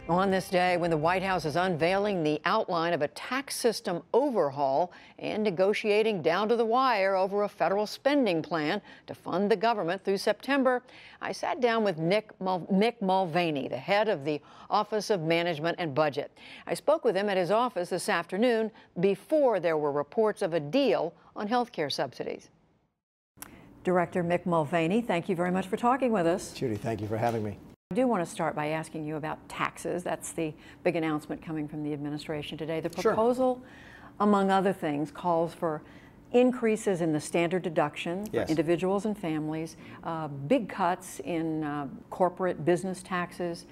On this day, when the White House is unveiling the outline of a tax system overhaul and negotiating down to the wire over a federal spending plan to fund the government through September, I sat down with Mick Mulvaney, the head of the Office of Management and Budget. I spoke with him at his office this afternoon before there were reports of a deal on health care subsidies. Director Mick Mulvaney, thank you very much for talking with us. Judy, thank you for having me. I do want to start by asking you about taxes. That's the big announcement coming from the administration today. The proposal, among other things, calls for increases in the standard deduction for individuals and families, big cuts in corporate business taxes.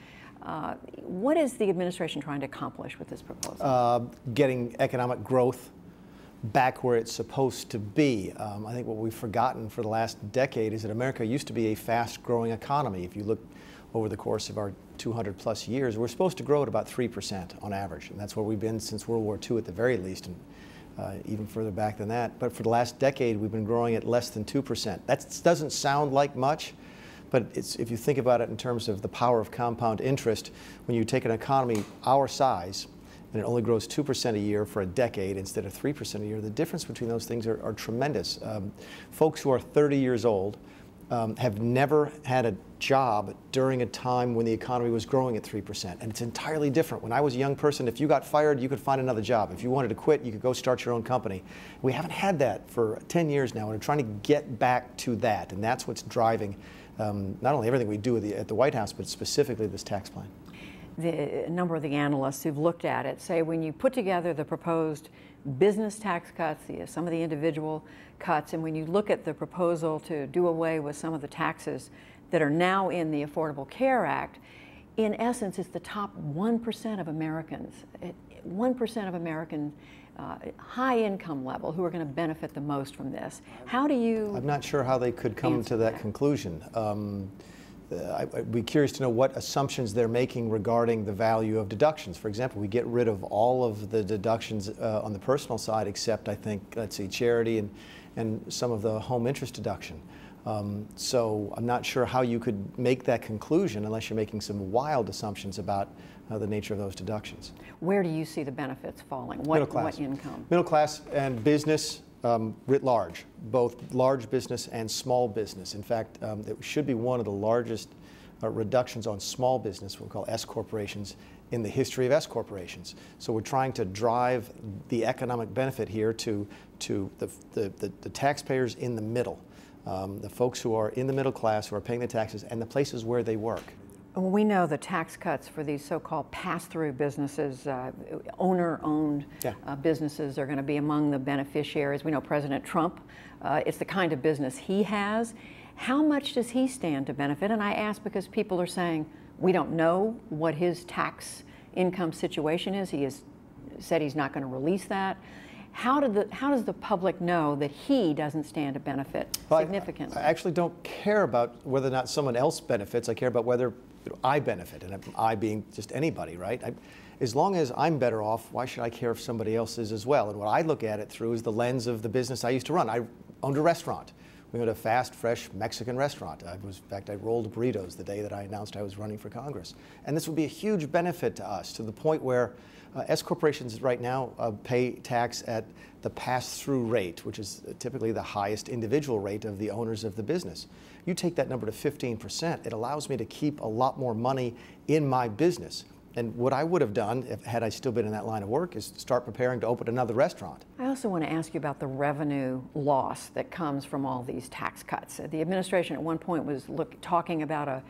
What is the administration trying to accomplish with this proposal? Getting economic growth back where it's supposed to be. I think what we've forgotten for the last decade is that America used to be a fast-growing economy. If you look over the course of our 200-plus years, we're supposed to grow at about 3% on average, and that's where we've been since World War II at the very least, and even further back than that. But for the last decade, we've been growing at less than 2%. That doesn't sound like much, but if you think about it in terms of the power of compound interest, when you take an economy our size, and it only grows 2% a year for a decade instead of 3% a year, the difference between those things are tremendous. Folks who are 30 years old have never had a job during a time when the economy was growing at 3%. And it's entirely different. When I was a young person, if you got fired, you could find another job. If you wanted to quit, you could go start your own company. We haven't had that for 10 years now, and we're trying to get back to that. And that's what's driving not only everything we do at the White House, but specifically this tax plan. A number of the analysts who've looked at it say when you put together the proposed business tax cuts, some of the individual cuts, and when you look at the proposal to do away with some of the taxes that are now in the Affordable Care Act, in essence, it's the top 1% of Americans, 1% of American high income level who are going to benefit the most from this. How do you? I'm not sure how they could come to that conclusion. I'd be curious to know what assumptions they're making regarding the value of deductions. For example, we get rid of all of the deductions on the personal side except, I think, let's see, charity and some of the home interest deduction. So I'm not sure how you could make that conclusion unless you're making some wild assumptions about the nature of those deductions. Where do you see the benefits falling? What income? Middle class and business writ large, both large business and small business. In fact, it should be one of the largest reductions on small business, what we call S corporations, in the history of S corporations. So we're trying to drive the economic benefit here to the taxpayers in the middle, the folks who are in the middle class, who are paying the taxes, and the places where they work. We know the tax cuts for these so-called pass-through businesses, owner-owned businesses are going to be among the beneficiaries. We know President Trump, it's the kind of business he has. How much does he stand to benefit? And I ask because people are saying, we don't know what his tax income situation is. He has said he's not going to release that. How does the public know that he doesn't stand to benefit significantly? I actually don't care about whether or not someone else benefits. I care about whether I benefit, and I being just anybody, right? As long as I'm better off, why should I care if somebody else is as well? And what I look at it through is the lens of the business I used to run. I owned a restaurant. We owned a fast, fresh Mexican restaurant. In fact, I rolled burritos the day that I announced I was running for Congress. And this would be a huge benefit to us, to the point where S corporations right now pay tax at the pass-through rate, which is typically the highest individual rate of the owners of the business. You take that number to 15%, it allows me to keep a lot more money in my business. And what I would have done, had I still been in that line of work, is start preparing to open another restaurant. I also want to ask you about the revenue loss that comes from all these tax cuts. The administration at one point was talking about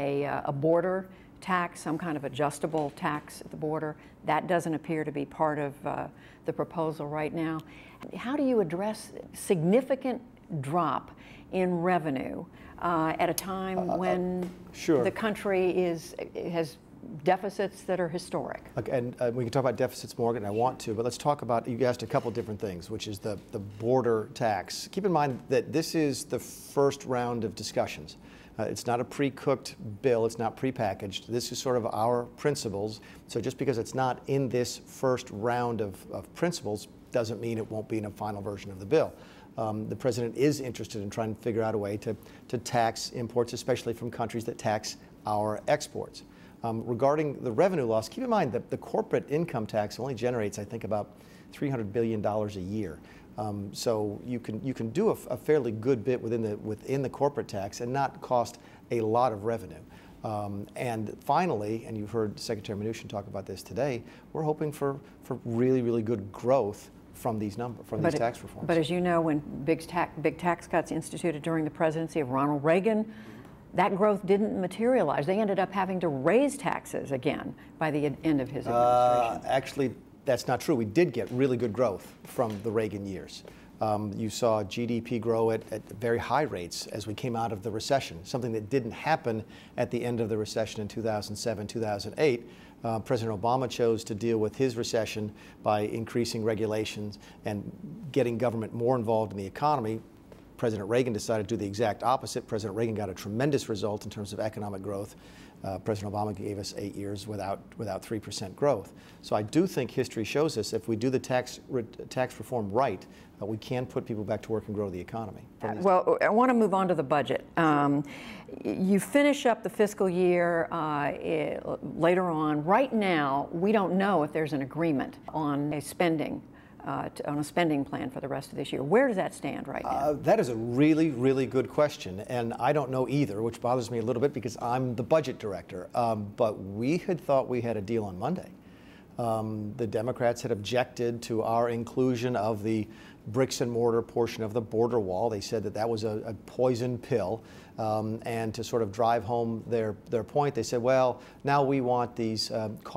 a border tax, some kind of adjustable tax at the border. That doesn't appear to be part of the proposal right now. How do you address significant drop in revenue at a time when the country has deficits that are historic? And we can talk about deficits more, and I want to, but let's talk about, you asked a couple different things, which is the border tax. Keep in mind that this is the first round of discussions. It's not a pre-cooked bill, it's not pre-packaged. This is sort of our principles. So just because it's not in this first round of principles doesn't mean it won't be in a final version of the bill. The president is interested in trying to figure out a way to tax imports, especially from countries that tax our exports. Regarding the revenue loss, keep in mind that the corporate income tax only generates, I think, about $300 billion a year. So you can do a fairly good bit within the corporate tax and not cost a lot of revenue. And finally, and you've heard Secretary Mnuchin talk about this today, we're hoping for really, really good growth from these tax reforms. But as you know, when big tax cuts instituted during the presidency of Ronald Reagan, that growth didn't materialize. They ended up having to raise taxes again by the end of his administration. Actually, that's not true. We did get really good growth from the Reagan years. You saw GDP grow at very high rates as we came out of the recession, something that didn't happen at the end of the recession in 2007, 2008. President Obama chose to deal with his recession by increasing regulations and getting government more involved in the economy. President Reagan decided to do the exact opposite. President Reagan got a tremendous result in terms of economic growth. President Obama gave us 8 years without 3% growth. So I do think history shows us if we do the tax reform right, we can put people back to work and grow the economy. Well, I want to move on to the budget. You finish up the fiscal year later on. Right now, we don't know if there's an agreement on a spending plan for the rest of this year. Where does that stand right now? That is a really, really good question, and I don't know either, which bothers me a little bit because I'm the budget director. But we had thought we had a deal on Monday. The Democrats had objected to our inclusion of the bricks and mortar portion of the border wall. They said that was a poison pill, and to sort of drive home their point, they said, well, now we want these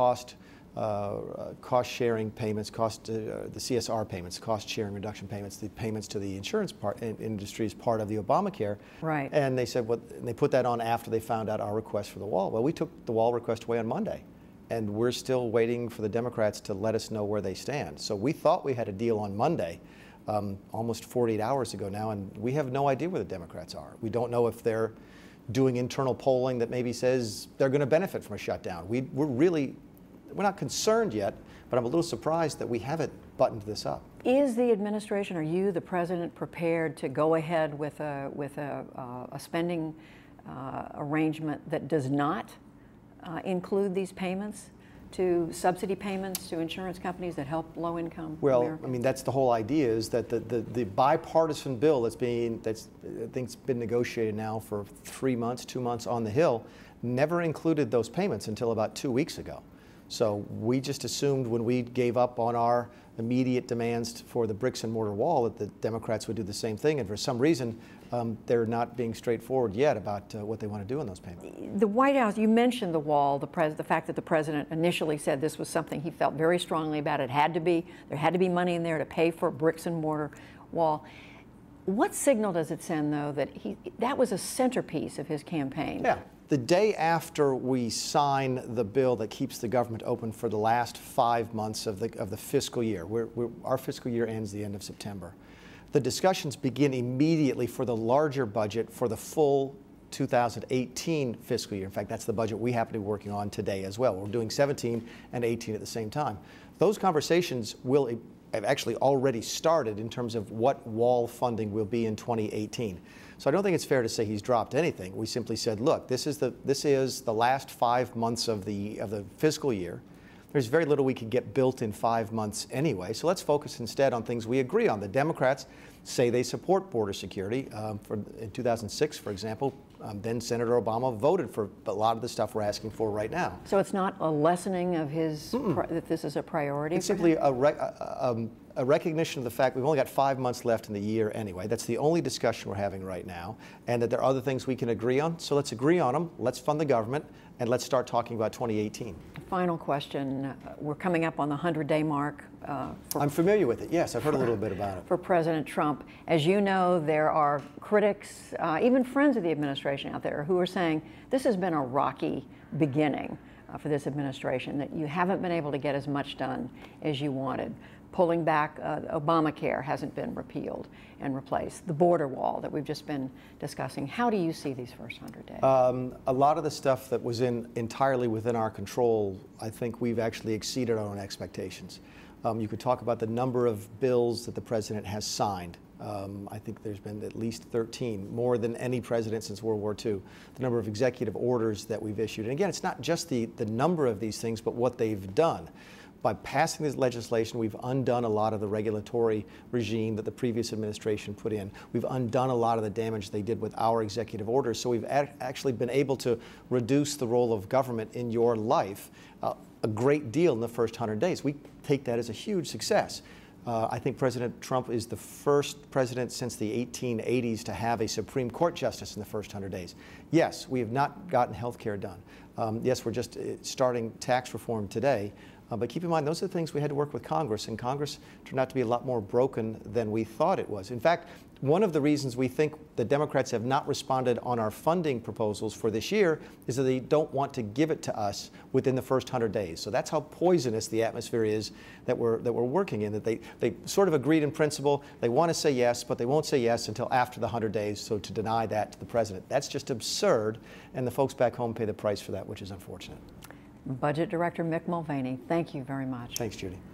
cost-sharing payments, the CSR payments, cost-sharing reduction payments, the payments to the insurance industry as part of the Obamacare. Right. And they said, and they put that on after they found out our request for the wall. Well, we took the wall request away on Monday, and we're still waiting for the Democrats to let us know where they stand. So we thought we had a deal on Monday, almost 48 hours ago now, and we have no idea where the Democrats are. We don't know if they're doing internal polling that maybe says they're going to benefit from a shutdown. We're not concerned yet, but I'm a little surprised that we haven't buttoned this up. Is the administration, or you, the president, prepared to go ahead with a spending arrangement that does not include these payments to subsidy payments to insurance companies that help low-income Americans? I mean, that's the whole idea, is that the bipartisan bill that's I think's been negotiated now for 3 months, 2 months on the Hill, never included those payments until about 2 weeks ago. So we just assumed when we gave up on our immediate demands for the bricks and mortar wall that the Democrats would do the same thing, and for some reason they're not being straightforward yet about what they want to do in those payments. The White House, you mentioned the wall, the fact that the president initially said this was something he felt very strongly about. There had to be money in there to pay for a bricks and mortar wall. What signal does it send, though, that that was a centerpiece of his campaign? Yeah. The day after we sign the bill that keeps the government open for the last 5 months of the fiscal year, our fiscal year ends the end of September, the discussions begin immediately for the larger budget for the full 2018 fiscal year. In fact, that's the budget we happen to be working on today as well. We're doing 17 and 18 at the same time. Those conversations have actually already started in terms of what wall funding will be in 2018. So I don't think it's fair to say he's dropped anything. We simply said, look, this is the last 5 months of the fiscal year. There's very little we could get built in 5 months anyway, so let's focus instead on things we agree on. The Democrats say they support border security. In 2006, for example, then Senator Obama voted for a lot of the stuff we're asking for right now. So it's not a lessening of that this is a priority? It's simply a recognition of the fact we've only got 5 months left in the year anyway. That's the only discussion we're having right now, and that there are other things we can agree on. So let's agree on them, let's fund the government, and let's start talking about 2018. Final question. We're coming up on the 100-day mark. I'm familiar with it, yes. I've heard a little bit about it. For President Trump. As you know, there are critics, even friends of the administration out there, who are saying this has been a rocky beginning for this administration, that you haven't been able to get as much done as you wanted. Pulling back Obamacare hasn't been repealed and replaced. The border wall that we've just been discussing. How do you see these first 100 days? A lot of the stuff that was entirely within our control, I think we've actually exceeded our own expectations. You could talk about the number of bills that the president has signed. I think there's been at least 13, more than any president since World War II, the number of executive orders that we've issued. And again, it's not just the number of these things, but what they've done. By passing this legislation, we've undone a lot of the regulatory regime that the previous administration put in. We've undone a lot of the damage they did with our executive orders. So we've actually been able to reduce the role of government in your life a great deal in the first 100 days. We take that as a huge success. I think President Trump is the first president since the 1880s to have a Supreme Court justice in the first 100 days. Yes, we have not gotten health care done. Yes, we're just starting tax reform today. But keep in mind, those are the things we had to work with Congress, and Congress turned out to be a lot more broken than we thought it was. In fact, one of the reasons we think the Democrats have not responded on our funding proposals for this year is that they don't want to give it to us within the first 100 days. So that's how poisonous the atmosphere is that we're working in, that they sort of agreed in principle. They want to say yes, but they won't say yes until after the 100 days, so to deny that to the president. That's just absurd, and the folks back home pay the price for that, which is unfortunate. Budget Director Mick Mulvaney, thank you very much. Thanks, Judy.